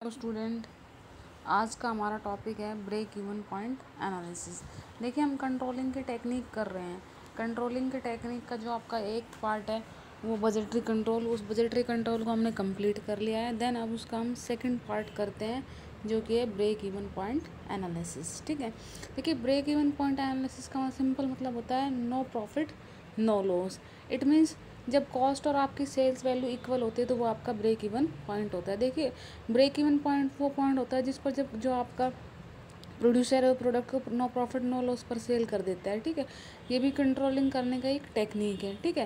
Hello student, आज का हमारा टॉपिक है ब्रेक इवन पॉइंट एनालिसिस। देखिए, हम कंट्रोलिंग की टेक्निक कर रहे हैं। कंट्रोलिंग की टेक्निक का जो आपका एक पार्ट है वो बजटरी कंट्रोल, उस बजटरी कंट्रोल को हमने कंप्लीट कर लिया है। देन अब उसका हम सेकंड पार्ट करते हैं जो कि है ब्रेक इवन पॉइंट एनालिसिस। ठीक है, देखिए, ब्रेक इवन पॉइंट एनालिसिस का सिंपल मतलब होता है no profit no loss. It means जब कॉस्ट और आपकी सेल्स वैल्यू इक्वल होती है तो वो आपका ब्रेक इवन पॉइंट होता है। देखिए, ब्रेक इवन पॉइंट वो पॉइंट होता है जिस पर जब जो आपका प्रोड्यूसर है वो प्रोडक्ट को नो प्रॉफिट नो लॉस पर सेल कर देता है। ठीक है, ये भी कंट्रोलिंग करने का एक टेक्निक है। ठीक है,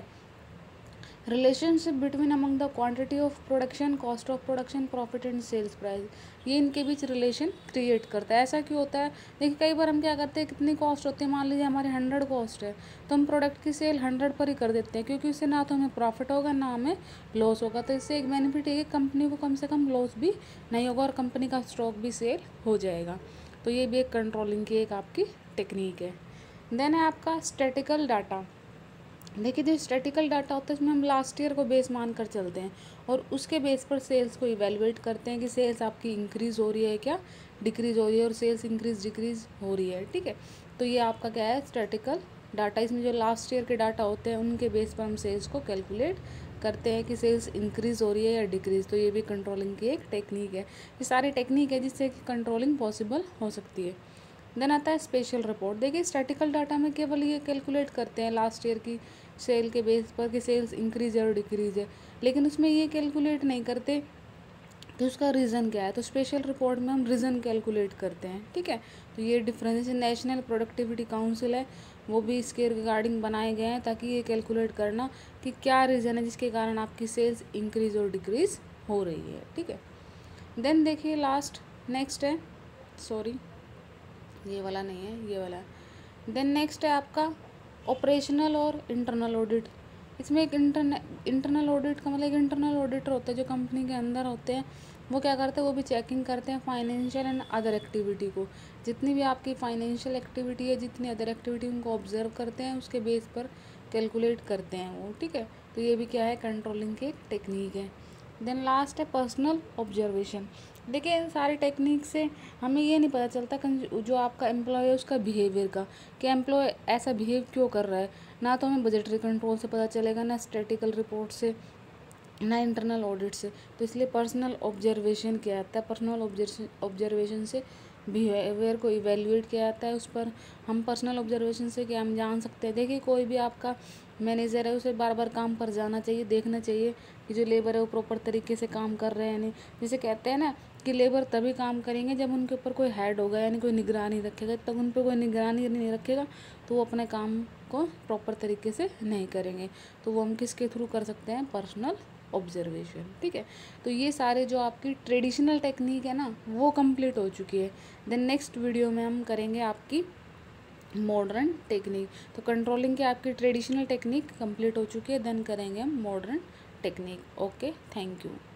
relationship between among the quantity of production, cost of production, profit and sales price, ये इनके बीच रिलेशन क्रिएट करता है। ऐसा क्यों होता है? देखिए, कई बार हम क्या करते हैं, कितनी कॉस्ट होती है, मान लीजिए हमारी 100 कॉस्ट है तो हम प्रोडक्ट की सेल 100 पर ही कर देते हैं, क्योंकि इससे ना तो हमें प्रॉफिट होगा ना हमें लॉस होगा। तो इससे एक बेनिफिट है कि कंपनी को कम से कम लॉस भी नहीं होगा और कंपनी का स्टॉक भी सेल हो जाएगा। तो ये भी एक कंट्रोलिंग की एक आपकी टेक्निक है। देन है आपका स्टैटिकल डाटा। देखिए, जो स्टैटिकल डाटा होता है इसमें हम लास्ट ईयर को बेस मान कर चलते हैं और उसके बेस पर सेल्स को इवेलुएट करते हैं कि सेल्स आपकी इंक्रीज़ हो रही है क्या डिक्रीज़ हो रही है, और सेल्स इंक्रीज़ डिक्रीज़ हो रही है। ठीक है, तो ये आपका क्या है, स्टैटिकल डाटा। इसमें जो लास्ट ईयर के डाटा होते हैं उनके बेस पर हम सेल्स को कैलकुलेट करते हैं कि सेल्स इंक्रीज़ हो रही है या डिक्रीज़। तो ये भी कंट्रोलिंग की एक टेक्निक है। ये सारी टेक्निक है जिससे कि कंट्रोलिंग पॉसिबल हो सकती है। देन आता है स्पेशल रिपोर्ट। देखिए, स्टैटिकल डाटा में केवल ये कैलकुलेट करते हैं लास्ट ईयर की सेल के बेस पर कि सेल्स इंक्रीज है और डिक्रीज है, लेकिन उसमें ये कैलकुलेट नहीं करते कि उसका रीज़न क्या है। तो स्पेशल रिपोर्ट में हम रीज़न कैलकुलेट करते हैं। ठीक है, तो ये डिफरेंस नेशनल प्रोडक्टिविटी काउंसिल है, वो भी इसके रिगार्डिंग बनाए गए हैं ताकि ये कैलकुलेट करना कि क्या रीज़न है जिसके कारण आपकी सेल्स इंक्रीज और डिक्रीज हो रही है। ठीक है, देन देखिए लास्ट नेक्स्ट है, सॉरी ये वाला नहीं है, ये वाला है। देन नेक्स्ट है आपका ऑपरेशनल और इंटरनल ऑडिट। इसमें एक इंटरनल ऑडिट का मतलब एक इंटरनल ऑडिटर होता है जो कंपनी के अंदर होते हैं। वो क्या करते हैं, वो भी चेकिंग करते हैं फाइनेंशियल एंड अदर एक्टिविटी को। जितनी भी आपकी फाइनेंशियल एक्टिविटी है, जितनी अदर एक्टिविटी, उनको ऑब्जर्व करते हैं, उसके बेस पर कैलकुलेट करते हैं वो। ठीक है, तो ये भी क्या है, कंट्रोलिंग की टेक्निक है। देन लास्ट है पर्सनल ऑब्जर्वेशन। देखिए, इन सारी टेक्निक से हमें ये नहीं पता चलता जो आपका एम्प्लॉय है उसका बिहेवियर का, कि एम्प्लॉय ऐसा बिहेव क्यों कर रहा है। ना तो हमें बजटरी कंट्रोल से पता चलेगा, ना स्टैटिकल रिपोर्ट से, ना इंटरनल ऑडिट से। तो इसलिए पर्सनल ऑब्जर्वेशन किया जाता है। पर्सनल ऑब्जर्वेशन से बिहेवियर को इवेल्युएट किया जाता है। उस पर हम पर्सनल ऑब्जर्वेशन से क्या हम जान सकते हैं। देखिए, कोई भी आपका मैनेजर है उसे बार बार काम पर जाना चाहिए, देखना चाहिए कि जो लेबर है वो प्रॉपर तरीके से काम कर रहे हैं नहीं। जैसे कहते हैं ना कि लेबर तभी काम करेंगे जब उनके ऊपर कोई हेड होगा, यानी कोई निगरानी रखेगा। तब उन पर कोई निगरानी नहीं रखेगा तो वो अपने काम को प्रॉपर तरीके से नहीं करेंगे। तो वो हम किसके थ्रू कर सकते हैं, पर्सनल ऑब्जर्वेशन। ठीक है, तो ये सारे जो आपकी ट्रेडिशनल टेक्निक है ना वो कंप्लीट हो चुकी है। देन नेक्स्ट वीडियो में हम करेंगे आपकी मॉडर्न टेक्निक। तो कंट्रोलिंग की आपकी ट्रेडिशनल टेक्निक कंप्लीट हो चुकी है, देन करेंगे हम modern technique. Okay, thank you.